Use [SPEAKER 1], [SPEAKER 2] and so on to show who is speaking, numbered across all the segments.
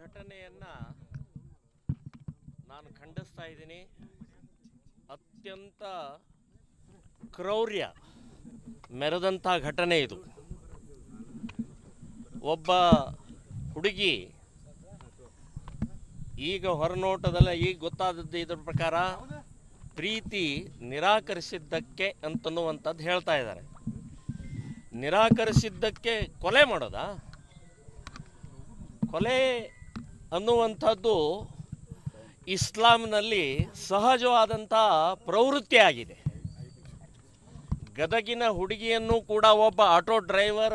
[SPEAKER 1] ಘಟನೆಯನ್ನ ನಾನು ಖಂಡಿಸ್ತಾ ಇದ್ದೀನಿ. ಅತ್ಯಂತ ಕ್ರೌರ್ಯ ಮೆರೆದಂಥ ಘಟನೆ ಇದು. ಒಬ್ಬ ಹುಡುಗಿ ಈಗ ಹೊರನೋಟದಲ್ಲ, ಈಗ ಗೊತ್ತಾದದ್ದು ಇದರ ಪ್ರಕಾರ ಪ್ರೀತಿ ನಿರಾಕರಿಸಿದ್ದಕ್ಕೆ ಅಂತನ್ನುವಂಥದ್ದು ಹೇಳ್ತಾ ಇದ್ದಾರೆ. ನಿರಾಕರಿಸಿದ್ದಕ್ಕೆ ಕೊಲೆ ಮಾಡೋದಾ? ಕೊಲೆ ಅನ್ನುವಂಥದ್ದು ಇಸ್ಲಾಂನಲ್ಲಿ ಸಹಜವಾದಂಥ ಪ್ರವೃತ್ತಿ ಆಗಿದೆ. ಗದಗಿನ ಹುಡುಗಿಯನ್ನು ಕೂಡ ಒಬ್ಬ ಆಟೋ ಡ್ರೈವರ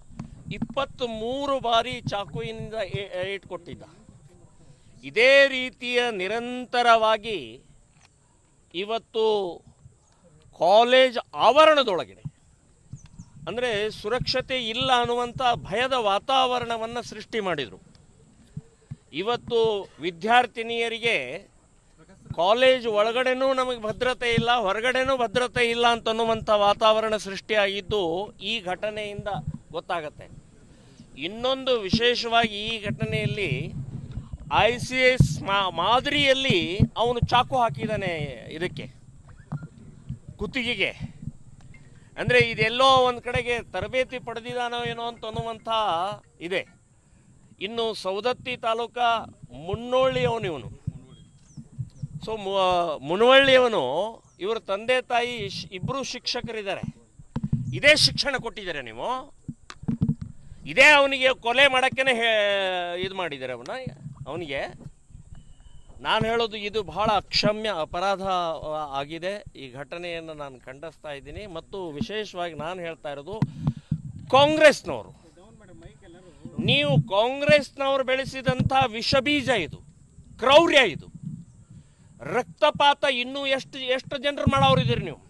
[SPEAKER 1] 23 ಬಾರಿ ಚಾಕುವಿನಿಂದ ಇಟ್ಕೊಟ್ಟಿದ್ದ. ಇದೇ ರೀತಿಯ ನಿರಂತರವಾಗಿ ಇವತ್ತು ಕಾಲೇಜ್ ಆವರಣದೊಳಗಡೆ ಅಂದರೆ ಸುರಕ್ಷತೆ ಇಲ್ಲ ಅನ್ನುವಂಥ ಭಯದ ವಾತಾವರಣವನ್ನು ಸೃಷ್ಟಿ ಮಾಡಿದರು. ಇವತ್ತು ವಿದ್ಯಾರ್ಥಿನಿಯರಿಗೆ ಕಾಲೇಜ್ ಒಳಗಡೆನೂ ನಮಗೆ ಭದ್ರತೆ ಇಲ್ಲ, ಹೊರಗಡೆನೂ ಭದ್ರತೆ ಇಲ್ಲ ಅಂತನ್ನುವಂಥ ವಾತಾವರಣ ಸೃಷ್ಟಿಯಾಗಿದ್ದು ಈ ಘಟನೆಯಿಂದ ಗೊತ್ತಾಗತ್ತೆ. ಇನ್ನೊಂದು ವಿಶೇಷವಾಗಿ ಈ ಘಟನೆಯಲ್ಲಿ ICS ಮಾದರಿಯಲ್ಲಿ ಅವನು ಚಾಕು ಹಾಕಿದ್ದಾನೆ ಇದಕ್ಕೆ, ಕುತ್ತಿಗೆಗೆ. ಅಂದರೆ ಇದೆಲ್ಲೋ ಒಂದು ಕಡೆಗೆ ತರಬೇತಿ ಪಡೆದಿದ್ದಾನೋ ಏನೋ ಅಂತನ್ನುವಂಥ ಇದೆ. ಇನ್ನು ಸವದತ್ತಿ ತಾಲೂಕಾ ಮುನ್ನೋಳ್ಳಿಯವನು ಇವನು. ಸೊ ಮುನವಳ್ಳಿಯವನು, ಇವರ ತಂದೆ ತಾಯಿ ಇಬ್ಬರು ಶಿಕ್ಷಕರಿದ್ದಾರೆ. ಇದೇ ಶಿಕ್ಷಣ ಕೊಟ್ಟಿದ್ದಾರೆ ನೀವು, ಇದೇ ಅವನಿಗೆ ಕೊಲೆ ಮಾಡೋಕ್ಕೇ ಇದು ಮಾಡಿದ್ದಾರೆ ಅವನಿಗೆ. ನಾನು ಹೇಳೋದು ಇದು ಬಹಳ ಅಕ್ಷಮ್ಯ ಅಪರಾಧ ಆಗಿದೆ. ಈ ಘಟನೆಯನ್ನು ನಾನು ಖಂಡಿಸ್ತಾ ಇದ್ದೀನಿ. ಮತ್ತು ವಿಶೇಷವಾಗಿ ನಾನು ಹೇಳ್ತಾ ಇರೋದು ಕಾಂಗ್ರೆಸ್ನವರು, ನೀವು ಕಾಂಗ್ರೆಸ್ನವರು ಬೆಳೆಸಿದಂಥ ವಿಷಬೀಜ ಇದು, ಕ್ರೌರ್ಯ ಇದು, ರಕ್ತಪಾತ ಇನ್ನೂ ಎಷ್ಟು ಜನರು ಮಾಡೋರಿದ್ದೀರಿ ನೀವು.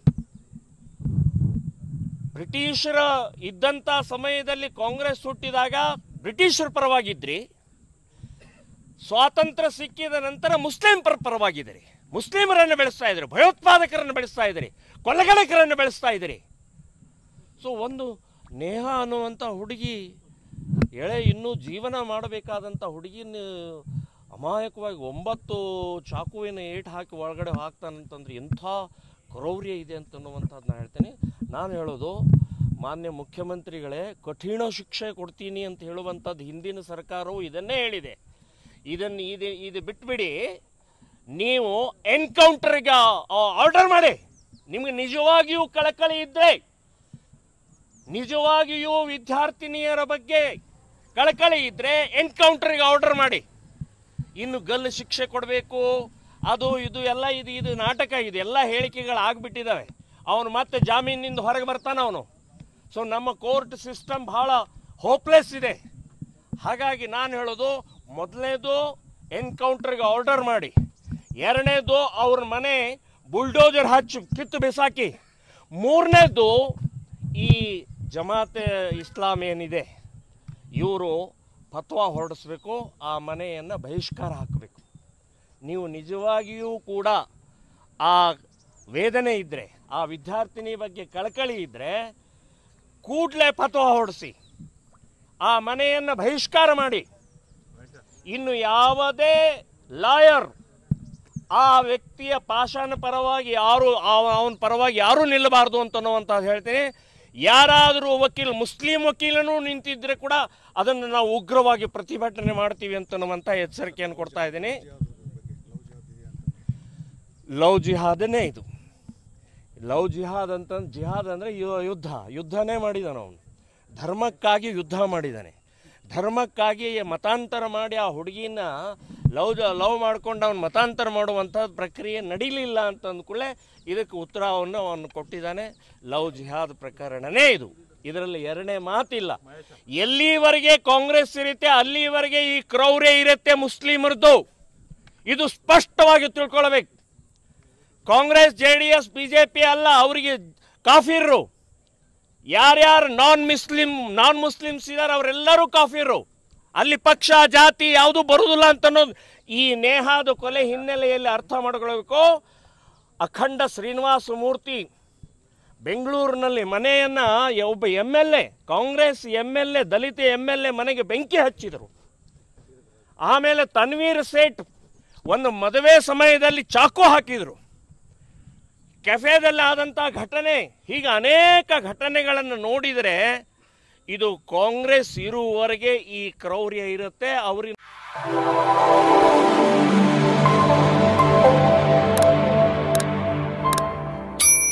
[SPEAKER 1] ಬ್ರಿಟಿಷರ ಇದ್ದಂಥ ಸಮಯದಲ್ಲಿ ಕಾಂಗ್ರೆಸ್ ಹುಟ್ಟಿದಾಗ ಬ್ರಿಟಿಷರ ಪರವಾಗಿದ್ರಿ, ಸ್ವಾತಂತ್ರ್ಯ ಸಿಕ್ಕಿದ ನಂತರ ಮುಸ್ಲಿಂ ಪರವಾಗಿದ್ದೀರಿ. ಮುಸ್ಲಿಮರನ್ನು ಬೆಳೆಸ್ತಾ ಇದ್ದೀರಿ, ಭಯೋತ್ಪಾದಕರನ್ನು ಬೆಳೆಸ್ತಾ ಇದ್ದೀರಿ, ಕೊಲೆಗಡಕರನ್ನು ಬೆಳೆಸ್ತಾ ಇದ್ದೀರಿ. ಸೊ ಒಂದು ನೇಹ ಅನ್ನುವಂಥ ಹುಡುಗಿ, ಇನ್ನೂ ಜೀವನ ಮಾಡಬೇಕಾದಂಥ ಹುಡುಗಿನ ಅಮಾಯಕವಾಗಿ 9 ಚಾಕುವಿನ ಏಟು ಹಾಕಿ ಒಳಗಡೆ ಹಾಕ್ತಾನಂತಂದ್ರೆ ಎಂಥ ಕ್ರೌರ್ಯ ಇದೆ ಅಂತನ್ನುವಂಥದ್ದು ನಾನು ಹೇಳ್ತೇನೆ. ನಾನು ಹೇಳೋದು, ಮಾನ್ಯ ಮುಖ್ಯಮಂತ್ರಿಗಳೇ, ಕಠಿಣ ಶಿಕ್ಷೆ ಕೊಡ್ತೀನಿ ಅಂತ ಹೇಳುವಂಥದ್ದು ಹಿಂದಿನ ಸರ್ಕಾರವು ಇದನ್ನೇ ಹೇಳಿದೆ. ಇದು ಬಿಟ್ಬಿಡಿ, ನೀವು ಎನ್ಕೌಂಟರ್ಗೆ ಆರ್ಡರ್ ಮಾಡಿ. ನಿಮಗೆ ನಿಜವಾಗಿಯೂ ಕಳಕಳಿ ಇದ್ದರೆ, ನಿಜವಾಗಿಯೂ ವಿದ್ಯಾರ್ಥಿನಿಯರ ಬಗ್ಗೆ ಕಳಕಳಿ ಇದ್ದರೆ ಎನ್ಕೌಂಟರ್ಗೆ ಆರ್ಡರ್ ಮಾಡಿ. ಇನ್ನು ಗಲ್ಲು ಶಿಕ್ಷೆ ಕೊಡಬೇಕು, ಅದು ಇದು ಎಲ್ಲ ಇದು ನಾಟಕ, ಇದು ಎಲ್ಲ ಹೇಳಿಕೆಗಳಾಗ್ಬಿಟ್ಟಿದ್ದಾವೆ. ಅವನು ಮತ್ತೆ ಜಾಮೀನಿಂದ ಹೊರಗೆ ಬರ್ತಾನೆ ಅವನು. ಸೊ ನಮ್ಮ ಕೋರ್ಟ್ ಸಿಸ್ಟಮ್ ಬಹಳ ಹೋಪ್ಲೆಸ್ ಇದೆ. ಹಾಗಾಗಿ ನಾನು ಹೇಳೋದು, ಮೊದಲನೇದು ಎನ್ಕೌಂಟರ್ಗೆ ಆರ್ಡರ್ ಮಾಡಿ, ಎರಡನೇದು ಅವ್ರ ಮನೆ ಬುಲ್ಡೋಜರ್ ಹಚ್ಚಿ ಕಿತ್ತು ಬಿಸಾಕಿ, ಮೂರನೇದು ಈ ಜಮಾತೆ ಇಸ್ಲಾಂ ಏನಿದೆ ಇವರು ಫತ್ವಾ ಹೊರಡಿಸ್ಬೇಕು, ಆ ಮನೆಯನ್ನು ಬಹಿಷ್ಕಾರ ಹಾಕಬೇಕು. ನೀವು ನಿಜವಾಗಿಯೂ ಕೂಡ ಆ ವೇದನೆ ಇದ್ದರೆ, ಆ ವಿದ್ಯಾರ್ಥಿನಿ ಬಗ್ಗೆ ಕಳಕಳಿ ಇದ್ದರೆ ಕೂಡಲೇ ಫತ್ವಾ ಹೊರಡಿಸಿ, ಆ ಮನೆಯನ್ನು ಬಹಿಷ್ಕಾರ ಮಾಡಿ. ಇನ್ನು ಯಾವುದೇ ಲಾಯರ್ ಆ ವ್ಯಕ್ತಿಯ ಪಾಷಾಣ ಪರವಾಗಿ ಅವನ ಪರವಾಗಿ ಯಾರೂ ನಿಲ್ಲಬಾರ್ದು ಅಂತನ್ನುವಂಥದ್ದು ಹೇಳ್ತೀನಿ. ಯಾರಾದರೂ ಮುಸ್ಲಿಂ ವಕೀಲನೂ ನಿಂತಿದ್ರೆ ಕೂಡ ಅದನ್ನು ನಾವು ಉಗ್ರವಾಗಿ ಪ್ರತಿಭಟನೆ ಮಾಡ್ತೀವಿ ಅಂತನ್ನುವಂಥ ಎಚ್ಚರಿಕೆಯನ್ನು ಕೊಡ್ತಾ ಇದ್ದೀನಿ. ಲವ್ ಜಿಹಾದನೇ ಇದು. ಲವ್ ಜಿಹಾದ್ ಜಿಹಾದ್ ಅಂದರೆ ಯುದ್ಧನೇ ಮಾಡಿದಾನೆ ಅವನು. ಧರ್ಮಕ್ಕಾಗಿ ಯುದ್ಧ ಮಾಡಿದ್ದಾನೆ. ಧರ್ಮಕ್ಕಾಗಿ ಮತಾಂತರ ಮಾಡಿ ಆ ಹುಡುಗಿನ ಲವ್ ಮಾಡ್ಕೊಂಡು ಅವನು ಮತಾಂತರ ಮಾಡುವಂಥ ಪ್ರಕ್ರಿಯೆ ನಡೀಲಿಲ್ಲ ಅಂತ ಅಂದ್ಕೂಡಲೇ ಇದಕ್ಕೆ ಉತ್ತರವನ್ನು ಅವನು ಕೊಟ್ಟಿದ್ದಾನೆ. ಲವ್ ಜಿಹಾದ್ ಪ್ರಕರಣನೇ ಇದು, ಇದರಲ್ಲಿ ಎರಡನೇ ಮಾತಿಲ್ಲ. ಎಲ್ಲಿವರೆಗೆ ಕಾಂಗ್ರೆಸ್ ಇರುತ್ತೆ ಅಲ್ಲಿವರೆಗೆ ಈ ಕ್ರೌರ್ಯ ಇರುತ್ತೆ ಮುಸ್ಲಿಮರದ್ದು. ಇದು ಸ್ಪಷ್ಟವಾಗಿ ತಿಳ್ಕೊಳ್ಬೇಕು. ಕಾಂಗ್ರೆಸ್, JDS, BJP ಅಲ್ಲ, ಅವರಿಗೆ ಕಾಫಿರ್ರು. ಯಾರ್ಯಾರು ನಾನ್ ಮುಸ್ಲಿಮ್ಸ್ ಇದ್ದಾರೆ ಅವರೆಲ್ಲರೂ ಕಾಫಿರು. ಅಲ್ಲಿ ಪಕ್ಷ ಜಾತಿ ಯಾವುದು ಬರುವುದಿಲ್ಲ ಅಂತನ್ನೋದು ಈ ನೇಹಾದ ಕೊಲೆ ಹಿನ್ನೆಲೆಯಲ್ಲಿ ಅರ್ಥ ಮಾಡಿಕೊಳ್ಬೇಕು. ಅಖಂಡ ಶ್ರೀನಿವಾಸ ಮೂರ್ತಿ ಬೆಂಗಳೂರಿನಲ್ಲಿ ಮನೆಯನ್ನು ಒಬ್ಬ MLA, ಕಾಂಗ್ರೆಸ್ MLA, ದಲಿತ MLA ಮನೆಗೆ ಬೆಂಕಿ ಹಚ್ಚಿದರು. ಆಮೇಲೆ ತನ್ವೀರ್ ಸೇಠ್ ಒಂದು ಮದುವೆ ಸಮಯದಲ್ಲಿ ಚಾಕು ಹಾಕಿದರು. ಕೆಫೆದಲ್ಲಿ ಆದಂಥ ಘಟನೆ, ಹೀಗೆ ಅನೇಕ ಘಟನೆಗಳನ್ನು ನೋಡಿದರೆ ಇದು ಕಾಂಗ್ರೆಸ್ ಇರುವವರೆಗೆ ಈ ಕ್ರೌರ್ಯ ಇರುತ್ತೆ. ಅವರಿಗೆ